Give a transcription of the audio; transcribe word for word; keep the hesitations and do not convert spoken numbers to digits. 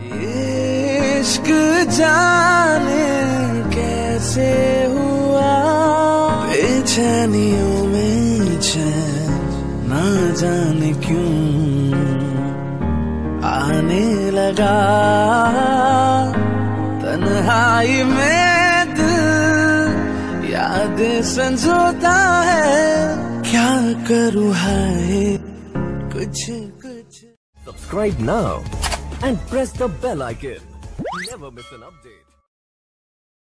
इश्क जाने कैसे हुआ, बेचैनियों में चैन ना जाने क्यों आने लगा। तन्हाई में दिल यादें संजोता है, क्या करूँ है कुछ कुछ। Subscribe now and press the bell icon. Never miss an update.